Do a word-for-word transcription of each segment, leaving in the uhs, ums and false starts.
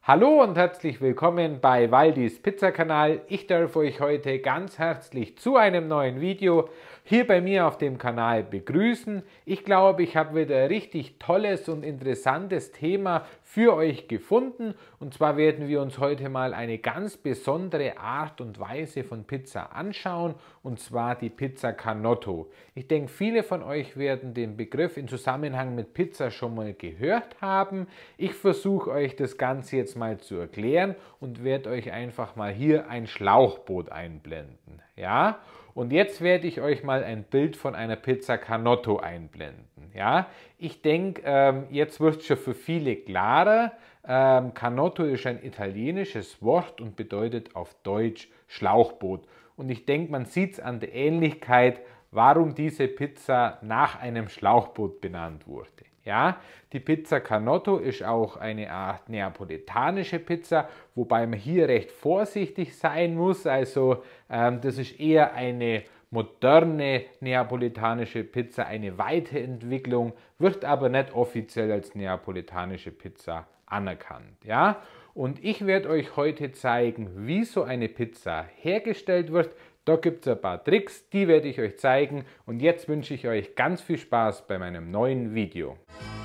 Hallo und herzlich willkommen bei Waldis Pizza-Kanal. Ich darf euch heute ganz herzlich zu einem neuen Video hier bei mir auf dem Kanal begrüßen. Ich glaube, ich habe wieder ein richtig tolles und interessantes Thema für euch gefunden. Und zwar werden wir uns heute mal eine ganz besondere Art und Weise von Pizza anschauen, und zwar die Pizza Canotto. Ich denke, viele von euch werden den Begriff in Zusammenhang mit Pizza schon mal gehört haben. Ich versuche euch das Ganze jetzt mal zu erklären und werde euch einfach mal hier ein Schlauchboot einblenden. Ja? Und jetzt werde ich euch mal ein Bild von einer Pizza Canotto einblenden. Ja? Ich denke, ähm, jetzt wird es schon für viele klarer. Ähm, Canotto ist ein italienisches Wort und bedeutet auf Deutsch Schlauchboot. Und ich denke, man sieht es an der Ähnlichkeit, warum diese Pizza nach einem Schlauchboot benannt wurde. Ja, die Pizza Canotto ist auch eine Art neapolitanische Pizza, wobei man hier recht vorsichtig sein muss. Also ähm, das ist eher eine moderne neapolitanische Pizza, eine Weiterentwicklung, wird aber nicht offiziell als neapolitanische Pizza anerkannt. Ja? Und ich werde euch heute zeigen, wie so eine Pizza hergestellt wird. Da gibt es ein paar Tricks, die werde ich euch zeigen, und jetzt wünsche ich euch ganz viel Spaß bei meinem neuen Video.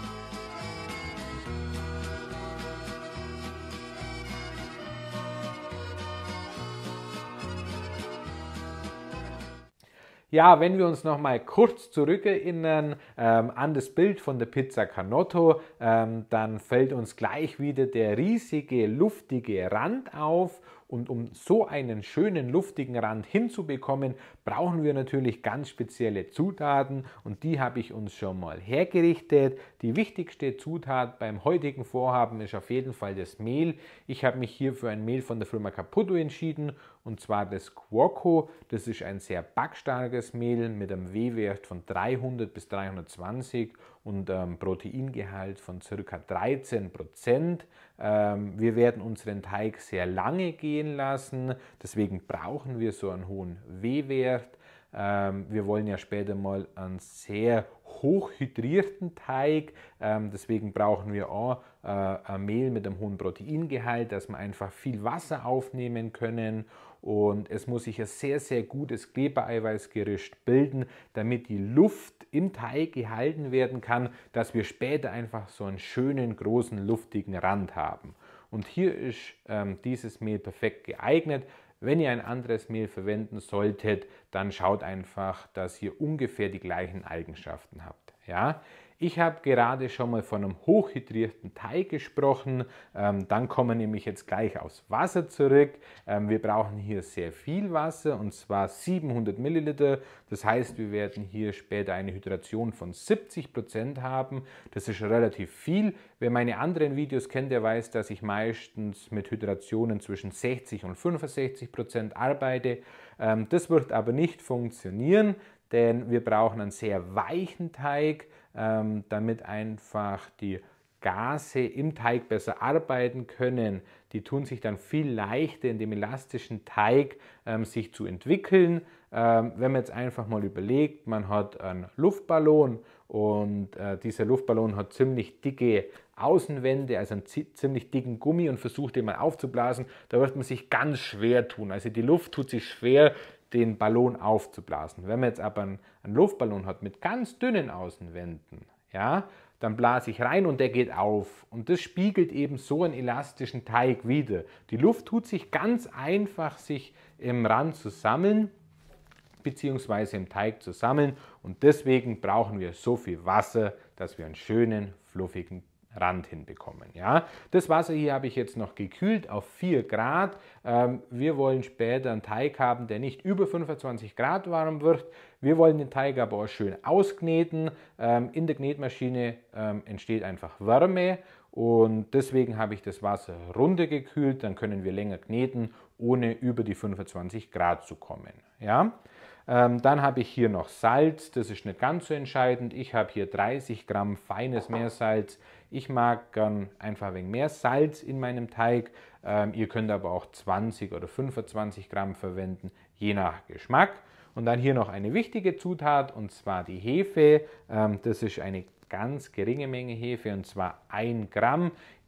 Ja, wenn wir uns noch mal kurz zurückerinnern ähm, an das Bild von der Pizza Canotto, ähm, dann fällt uns gleich wieder der riesige, luftige Rand auf. Und um so einen schönen, luftigen Rand hinzubekommen, brauchen wir natürlich ganz spezielle Zutaten, und die habe ich uns schon mal hergerichtet. Die wichtigste Zutat beim heutigen Vorhaben ist auf jeden Fall das Mehl. Ich habe mich hier für ein Mehl von der Firma Caputo entschieden, und zwar das Cuoco. Das ist ein sehr backstarkes Mehl mit einem W-Wert von dreihundert bis dreihundertzwanzig und einem Proteingehalt von ca. dreizehn Prozent. Ähm, wir werden unseren Teig sehr lange gehen lassen, deswegen brauchen wir so einen hohen W-Wert. Ähm, wir wollen ja später mal einen sehr hochhydrierten Teig, ähm, deswegen brauchen wir auch äh, ein Mehl mit einem hohen Proteingehalt, dass wir einfach viel Wasser aufnehmen können, und es muss sich ein sehr, sehr gutes Klebereiweißgerüst bilden, damit die Luft im Teig gehalten werden kann, dass wir später einfach so einen schönen, großen, luftigen Rand haben. Und hier ist ähm, dieses Mehl perfekt geeignet. Wenn ihr ein anderes Mehl verwenden solltet, dann schaut einfach, dass ihr ungefähr die gleichen Eigenschaften habt. Ja? Ich habe gerade schon mal von einem hochhydrierten Teig gesprochen, ähm, dann kommen wir nämlich jetzt gleich aufs Wasser zurück. Ähm, wir brauchen hier sehr viel Wasser, und zwar siebenhundert Milliliter. Das heißt, wir werden hier später eine Hydration von siebzig Prozent haben. Das ist relativ viel. Wer meine anderen Videos kennt, der weiß, dass ich meistens mit Hydrationen zwischen sechzig und fünfundsechzig Prozent arbeite. Ähm, das wird aber nicht funktionieren, denn wir brauchen einen sehr weichen Teig, ähm, damit einfach die Gase im Teig besser arbeiten können. Die tun sich dann viel leichter in dem elastischen Teig ähm, sich zu entwickeln. Ähm, wenn man jetzt einfach mal überlegt, man hat einen Luftballon, und äh, dieser Luftballon hat ziemlich dicke Außenwände, also einen ziemlich dicken Gummi, und versucht den mal aufzublasen, da wird man sich ganz schwer tun. Also die Luft tut sich schwer, den Ballon aufzublasen. Wenn man jetzt aber einen, einen Luftballon hat mit ganz dünnen Außenwänden, ja, dann blase ich rein und der geht auf. Und das spiegelt eben so einen elastischen Teig wider. Die Luft tut sich ganz einfach sich im Rand zu sammeln, beziehungsweise im Teig zu sammeln, und deswegen brauchen wir so viel Wasser, dass wir einen schönen, fluffigen Rand hinbekommen. Ja? Das Wasser hier habe ich jetzt noch gekühlt auf vier Grad. Ähm, wir wollen später einen Teig haben, der nicht über fünfundzwanzig Grad warm wird. Wir wollen den Teig aber auch schön auskneten. Ähm, in der Knetmaschine ähm, entsteht einfach Wärme, und deswegen habe ich das Wasser runtergekühlt. Dann können wir länger kneten, ohne über die fünfundzwanzig Grad zu kommen. Ja? Ähm, dann habe ich hier noch Salz, das ist nicht ganz so entscheidend. Ich habe hier dreißig Gramm feines Meersalz. Ich mag gern einfach ein wenig mehr Salz in meinem Teig. Ähm, ihr könnt aber auch zwanzig oder fünfundzwanzig Gramm verwenden, je nach Geschmack. Und dann hier noch eine wichtige Zutat, und zwar die Hefe. Ähm, das ist eine ganz geringe Menge Hefe, und zwar ein Gramm.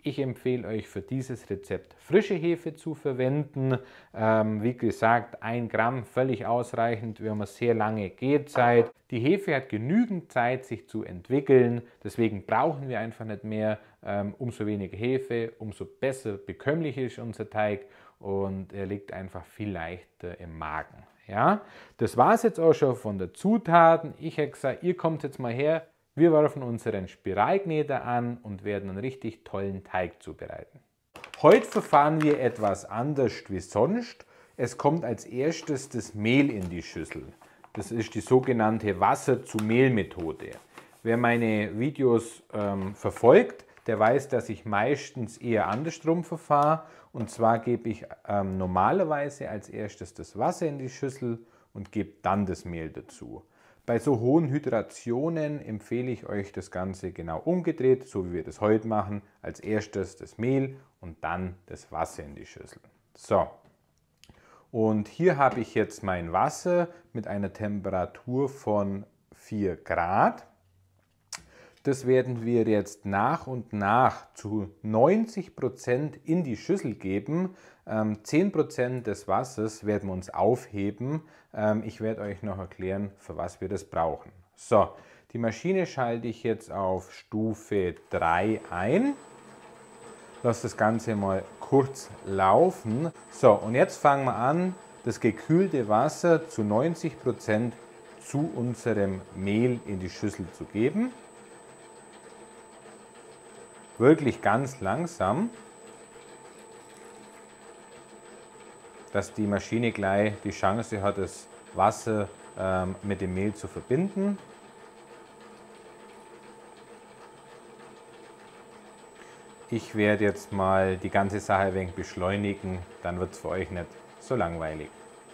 Ich empfehle euch für dieses Rezept frische Hefe zu verwenden. Ähm, wie gesagt, ein Gramm völlig ausreichend. Wir haben eine sehr lange Gehzeit. Die Hefe hat genügend Zeit, sich zu entwickeln. Deswegen brauchen wir einfach nicht mehr. Ähm, umso weniger Hefe, umso besser bekömmlich ist unser Teig und er liegt einfach viel leichter im Magen. Ja? Das war es jetzt auch schon von den Zutaten. Ich habe gesagt, ihr kommt jetzt mal her. Wir werfen unseren Spiralkneter an und werden einen richtig tollen Teig zubereiten. Heute verfahren wir etwas anders wie sonst. Es kommt als erstes das Mehl in die Schüssel. Das ist die sogenannte Wasser-zu-Mehl-Methode. Wer meine Videos ähm, verfolgt, der weiß, dass ich meistens eher andersrum verfahre. Und zwar gebe ich ähm, normalerweise als erstes das Wasser in die Schüssel und gebe dann das Mehl dazu. Bei so hohen Hydrationen empfehle ich euch das Ganze genau umgedreht, so wie wir das heute machen. Als erstes das Mehl und dann das Wasser in die Schüssel. So, und hier habe ich jetzt mein Wasser mit einer Temperatur von vier Grad. Das werden wir jetzt nach und nach zu neunzig Prozent in die Schüssel geben. zehn Prozent des Wassers werden wir uns aufheben. Ich werde euch noch erklären, für was wir das brauchen. So, die Maschine schalte ich jetzt auf Stufe drei ein. Lass das Ganze mal kurz laufen. So, und jetzt fangen wir an, das gekühlte Wasser zu neunzig Prozent zu unserem Mehl in die Schüssel zu geben. Wirklich ganz langsam, dass die Maschine gleich die Chance hat, das Wasser ähm, mit dem Mehl zu verbinden. Ich werde jetzt mal die ganze Sache ein wenig beschleunigen, dann wird es für euch nicht so langweilig.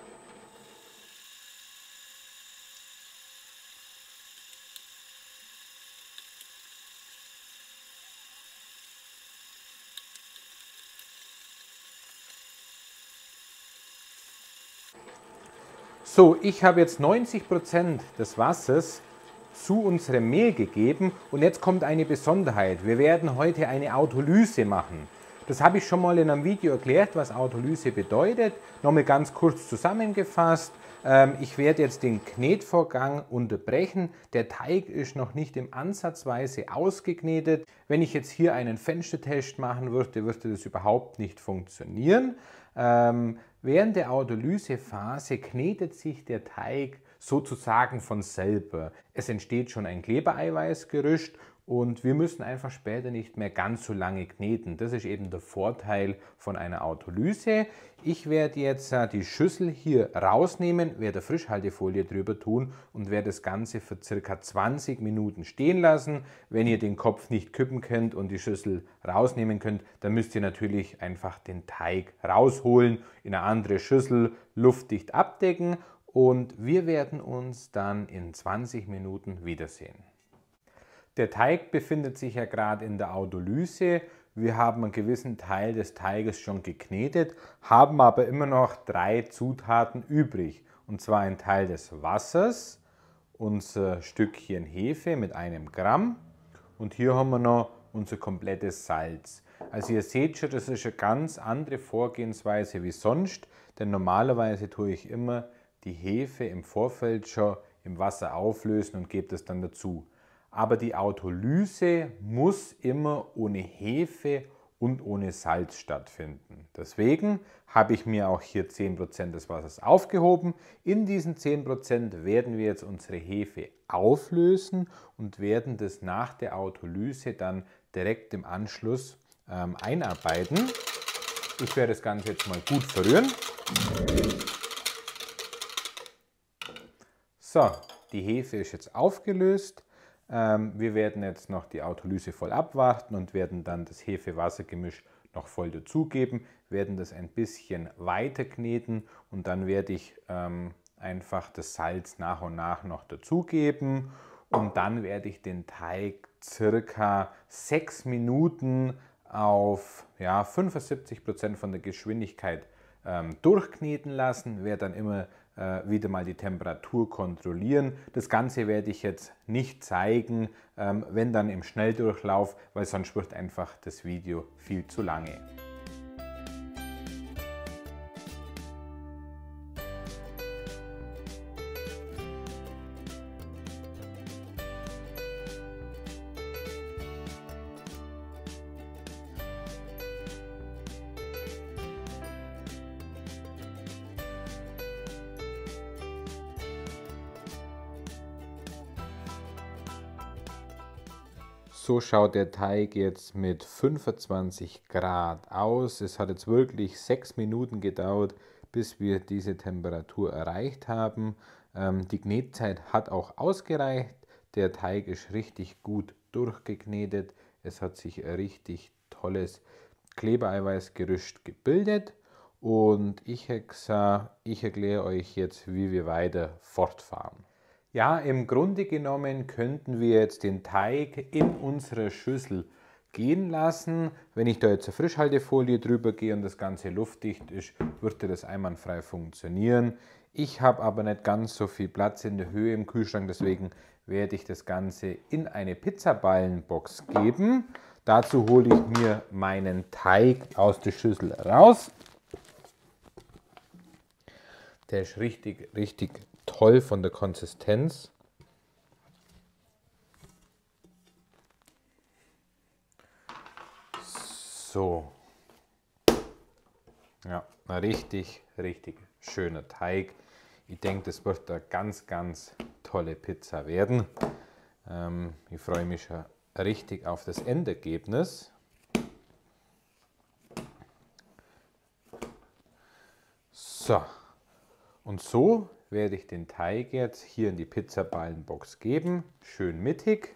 So, ich habe jetzt neunzig Prozent des Wassers zu unserem Mehl gegeben und jetzt kommt eine Besonderheit. Wir werden heute eine Autolyse machen. Das habe ich schon mal in einem Video erklärt, was Autolyse bedeutet. Nochmal ganz kurz zusammengefasst. Ich werde jetzt den Knetvorgang unterbrechen. Der Teig ist noch nicht im Ansatzweise ausgeknetet. Wenn ich jetzt hier einen Fenstertest machen würde, würde das überhaupt nicht funktionieren. Ähm, während der Autolysephase knetet sich der Teig sozusagen von selber. Es entsteht schon ein Klebereiweißgerüst und wir müssen einfach später nicht mehr ganz so lange kneten. Das ist eben der Vorteil von einer Autolyse. Ich werde jetzt die Schüssel hier rausnehmen, werde Frischhaltefolie drüber tun und werde das Ganze für ca. zwanzig Minuten stehen lassen. Wenn ihr den Kopf nicht kippen könnt und die Schüssel rausnehmen könnt, dann müsst ihr natürlich einfach den Teig rausholen, in eine andere Schüssel luftdicht abdecken und wir werden uns dann in zwanzig Minuten wiedersehen. Der Teig befindet sich ja gerade in der Autolyse. Wir haben einen gewissen Teil des Teiges schon geknetet, haben aber immer noch drei Zutaten übrig. Und zwar ein Teil des Wassers, unser Stückchen Hefe mit einem Gramm und hier haben wir noch unser komplettes Salz. Also ihr seht schon, das ist eine ganz andere Vorgehensweise wie sonst, denn normalerweise tue ich immer die Hefe im Vorfeld schon im Wasser auflösen und gebe das dann dazu. Aber die Autolyse muss immer ohne Hefe und ohne Salz stattfinden. Deswegen habe ich mir auch hier zehn Prozent des Wassers aufgehoben. In diesen zehn Prozent werden wir jetzt unsere Hefe auflösen und werden das nach der Autolyse dann direkt im Anschluss ähm, einarbeiten. Ich werde das Ganze jetzt mal gut verrühren. So, die Hefe ist jetzt aufgelöst. Wir werden jetzt noch die Autolyse voll abwarten und werden dann das Hefe-Wasser-Gemisch noch voll dazugeben, werden das ein bisschen weiter kneten und dann werde ich ähm, einfach das Salz nach und nach noch dazugeben und dann werde ich den Teig circa sechs Minuten auf ja, fünfundsiebzig Prozent von der Geschwindigkeit ähm, durchkneten lassen, werde dann immer äh, wieder mal die Temperatur kontrollieren. Das Ganze werde ich jetzt nicht zeigen, ähm, wenn dann im Schnelldurchlauf, weil sonst wird einfach das Video viel zu lange. So schaut der Teig jetzt mit fünfundzwanzig Grad aus. Es hat jetzt wirklich sechs Minuten gedauert, bis wir diese Temperatur erreicht haben. Ähm, die Knetzeit hat auch ausgereicht. Der Teig ist richtig gut durchgeknetet. Es hat sich ein richtig tolles Klebeeiweißgerüst gebildet. Und ich, ich erkläre euch jetzt, wie wir weiter fortfahren. Ja, im Grunde genommen könnten wir jetzt den Teig in unsere Schüssel gehen lassen. Wenn ich da jetzt eine Frischhaltefolie drüber gehe und das Ganze luftdicht ist, würde das einwandfrei funktionieren. Ich habe aber nicht ganz so viel Platz in der Höhe im Kühlschrank, deswegen werde ich das Ganze in eine Pizzaballenbox geben. Dazu hole ich mir meinen Teig aus der Schüssel raus. Der ist richtig, richtig toll von der Konsistenz. So. Ja, ein richtig, richtig schöner Teig. Ich denke, das wird eine ganz, ganz tolle Pizza werden. Ähm, ich freue mich schon richtig auf das Endergebnis. So. Und so werde ich den Teig jetzt hier in die Pizzaballenbox geben. Schön mittig.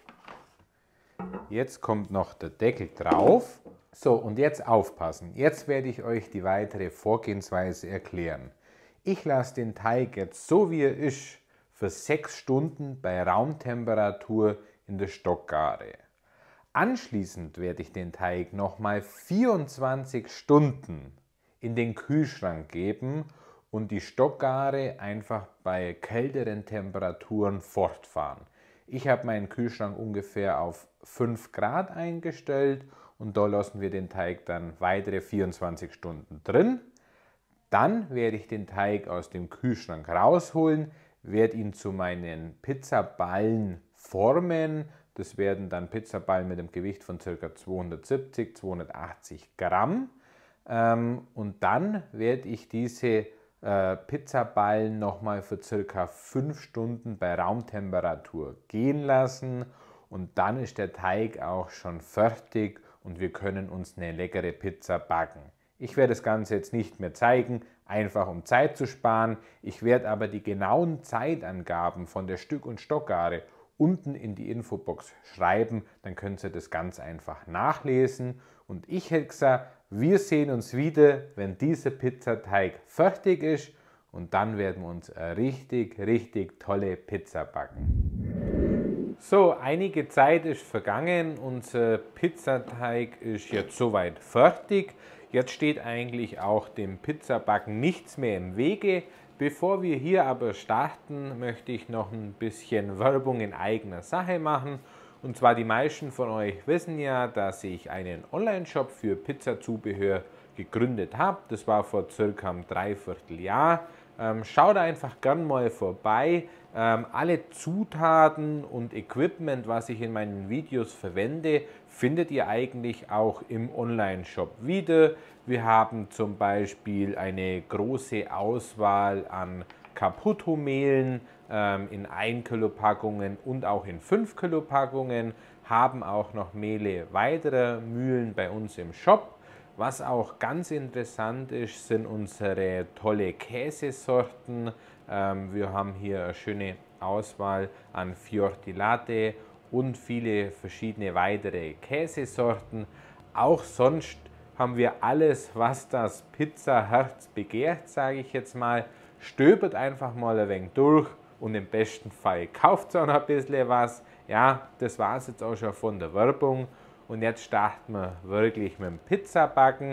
Jetzt kommt noch der Deckel drauf. So, und jetzt aufpassen. Jetzt werde ich euch die weitere Vorgehensweise erklären. Ich lasse den Teig jetzt so wie er ist für sechs Stunden bei Raumtemperatur in der Stockgare. Anschließend werde ich den Teig nochmal vierundzwanzig Stunden in den Kühlschrank geben und die Stockgare einfach bei kälteren Temperaturen fortfahren. Ich habe meinen Kühlschrank ungefähr auf fünf Grad eingestellt und da lassen wir den Teig dann weitere vierundzwanzig Stunden drin. Dann werde ich den Teig aus dem Kühlschrank rausholen, werde ihn zu meinen Pizzaballen formen. Das werden dann Pizzaballen mit einem Gewicht von ca. zweihundertsiebzig bis zweihundertachtzig Gramm. Und dann werde ich diese Pizzaballen nochmal für circa fünf Stunden bei Raumtemperatur gehen lassen und dann ist der Teig auch schon fertig und wir können uns eine leckere Pizza backen. Ich werde das Ganze jetzt nicht mehr zeigen, einfach um Zeit zu sparen. Ich werde aber die genauen Zeitangaben von der Stück- und Stockgare unten in die Infobox schreiben, dann könnt ihr das ganz einfach nachlesen. Und ich hätte gesagt, wir sehen uns wieder, wenn dieser Pizzateig fertig ist und dann werden wir uns eine richtig, richtig tolle Pizza backen. So, einige Zeit ist vergangen, unser Pizzateig ist jetzt soweit fertig. Jetzt steht eigentlich auch dem Pizzabacken nichts mehr im Wege. Bevor wir hier aber starten, möchte ich noch ein bisschen Werbung in eigener Sache machen. Und zwar die meisten von euch wissen ja, dass ich einen Online-Shop für Pizzazubehör gegründet habe. Das war vor circa einem Dreivierteljahr. Ähm, schaut einfach gern mal vorbei. Ähm, alle Zutaten und Equipment, was ich in meinen Videos verwende, findet ihr eigentlich auch im Online-Shop wieder. Wir haben zum Beispiel eine große Auswahl an Caputo-Mehlen ähm, in ein Kilo Packungen und auch in fünf Kilo Packungen, haben auch noch Mehle weiterer Mühlen bei uns im Shop. Was auch ganz interessant ist, sind unsere tolle Käsesorten. Ähm, wir haben hier eine schöne Auswahl an Fiorti Latte und viele verschiedene weitere Käsesorten. Auch sonst haben wir alles, was das Pizzaherz begehrt, sage ich jetzt mal. Stöbert einfach mal ein wenig durch und im besten Fall kauft auch noch ein bisschen was. Ja, das war es jetzt auch schon von der Werbung. Und jetzt starten wir wirklich mit dem Pizzabacken.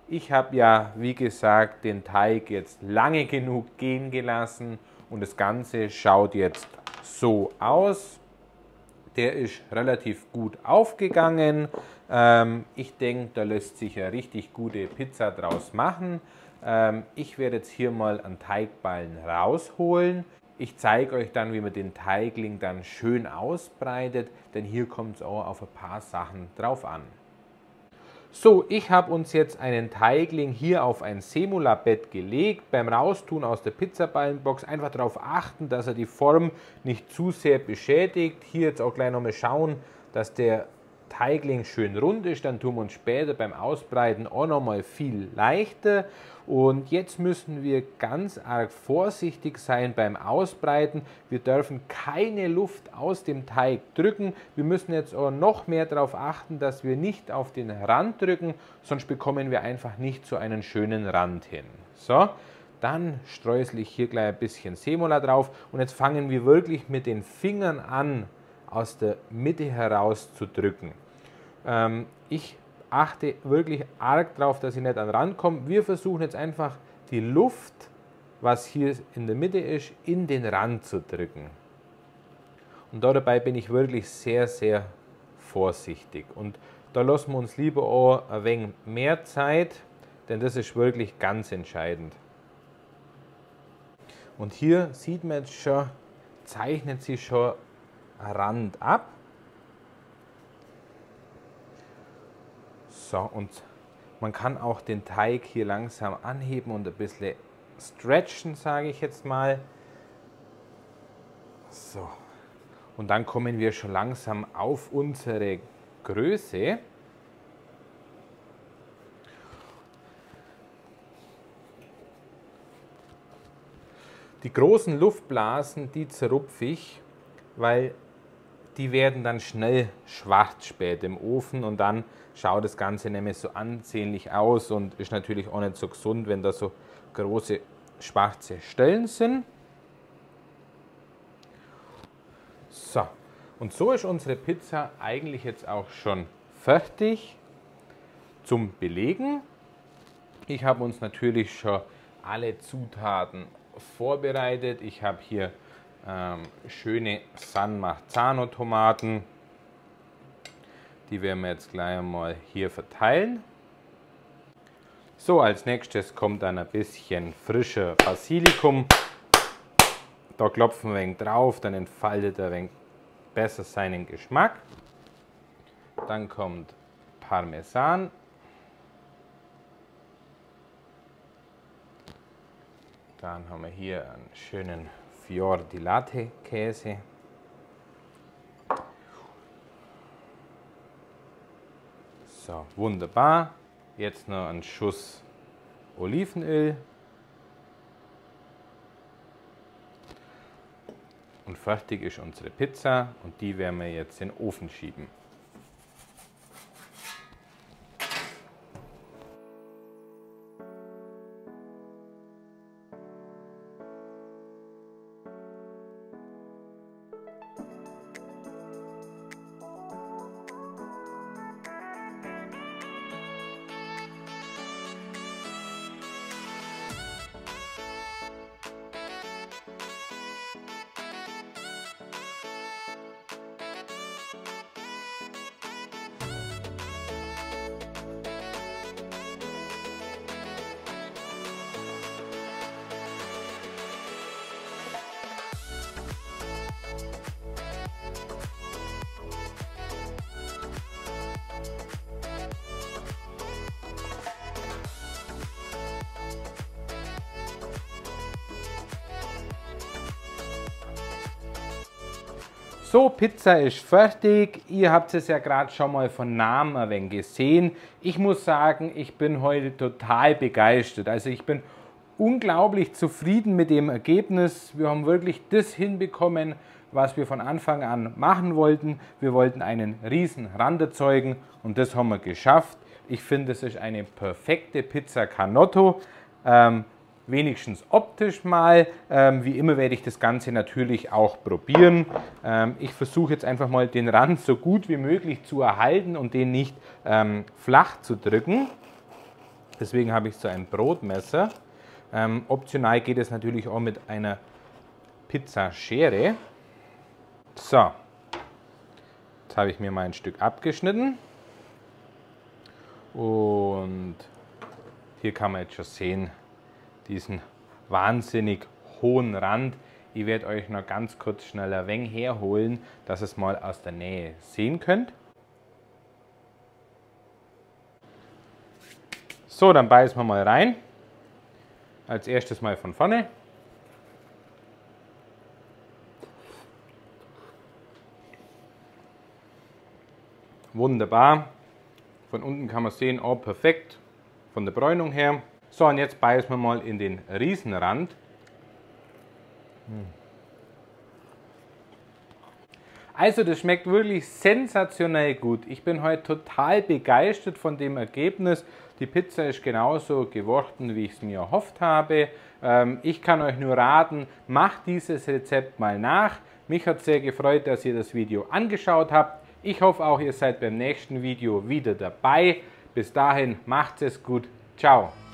Ich habe ja, wie gesagt, den Teig jetzt lange genug gehen gelassen und das Ganze schaut jetzt so aus. Der ist relativ gut aufgegangen. Ähm, ich denke, da lässt sich eine richtig gute Pizza draus machen. Ähm, ich werde jetzt hier mal einen Teigballen rausholen. Ich zeige euch dann, wie man den Teigling dann schön ausbreitet, denn hier kommt es auch auf ein paar Sachen drauf an. So, ich habe uns jetzt einen Teigling hier auf ein Semolabett gelegt. Beim Raustun aus der Pizzaballenbox einfach darauf achten, dass er die Form nicht zu sehr beschädigt. Hier jetzt auch gleich nochmal schauen, dass der Teigling schön rund ist. Dann tun wir uns später beim Ausbreiten auch nochmal viel leichter. Und jetzt müssen wir ganz arg vorsichtig sein beim Ausbreiten. Wir dürfen keine Luft aus dem Teig drücken. Wir müssen jetzt auch noch mehr darauf achten, dass wir nicht auf den Rand drücken, sonst bekommen wir einfach nicht so einen schönen Rand hin. So, dann streusel ich hier gleich ein bisschen Semola drauf und jetzt fangen wir wirklich mit den Fingern an, aus der Mitte heraus zu drücken. Ähm, ich achte wirklich arg darauf, dass ich nicht an den Rand komme. Wir versuchen jetzt einfach die Luft, was hier in der Mitte ist, in den Rand zu drücken. Und dabei bin ich wirklich sehr, sehr vorsichtig. Und da lassen wir uns lieber auch ein wenig mehr Zeit, denn das ist wirklich ganz entscheidend. Und hier sieht man jetzt schon, zeichnet sich schon ein Rand ab. So, und man kann auch den Teig hier langsam anheben und ein bisschen stretchen, sage ich jetzt mal. So, und dann kommen wir schon langsam auf unsere Größe. Die großen Luftblasen, die zerrupfe ich, weil die werden dann schnell schwarz später im Ofen und dann schaut das Ganze nämlich so ansehnlich aus und ist natürlich auch nicht so gesund, wenn da so große schwarze Stellen sind. So, und so ist unsere Pizza eigentlich jetzt auch schon fertig zum Belegen. Ich habe uns natürlich schon alle Zutaten vorbereitet. Ich habe hier ähm, schöne San Marzano Tomaten. Die werden wir jetzt gleich mal hier verteilen. So, als nächstes kommt dann ein bisschen frischer Basilikum. Da klopfen wir ein wenig drauf, dann entfaltet er ein wenig besser seinen Geschmack. Dann kommt Parmesan. Dann haben wir hier einen schönen Fior di Latte Käse. So, wunderbar. Jetzt noch ein Schuss Olivenöl. Und fertig ist unsere Pizza und die werden wir jetzt in den Ofen schieben. So, Pizza ist fertig. Ihr habt es ja gerade schon mal von Namen ein wenig gesehen. Ich muss sagen, ich bin heute total begeistert. Also ich bin unglaublich zufrieden mit dem Ergebnis. Wir haben wirklich das hinbekommen, was wir von Anfang an machen wollten. Wir wollten einen riesen Rand erzeugen und das haben wir geschafft. Ich finde, es ist eine perfekte Pizza Canotto. Ähm, wenigstens optisch mal. Ähm, wie immer werde ich das Ganze natürlich auch probieren. Ähm, ich versuche jetzt einfach mal den Rand so gut wie möglich zu erhalten und den nicht ähm, flach zu drücken. Deswegen habe ich so ein Brotmesser. Ähm, optional geht es natürlich auch mit einer Pizzaschere. So, jetzt habe ich mir mal ein Stück abgeschnitten. Und hier kann man jetzt schon sehen, diesen wahnsinnig hohen Rand. Ich werde euch noch ganz kurz schnell ein wenig herholen, dass ihr es mal aus der Nähe sehen könnt. So, dann beißen wir mal rein. Als erstes mal von vorne. Wunderbar. Von unten kann man sehen, oh perfekt, von der Bräunung her. So, und jetzt beißen wir mal in den Riesenrand. Also das schmeckt wirklich sensationell gut. Ich bin heute total begeistert von dem Ergebnis. Die Pizza ist genauso geworden, wie ich es mir erhofft habe. Ähm, ich kann euch nur raten, macht dieses Rezept mal nach. Mich hat sehr gefreut, dass ihr das Video angeschaut habt. Ich hoffe auch, ihr seid beim nächsten Video wieder dabei. Bis dahin, macht es gut. Ciao.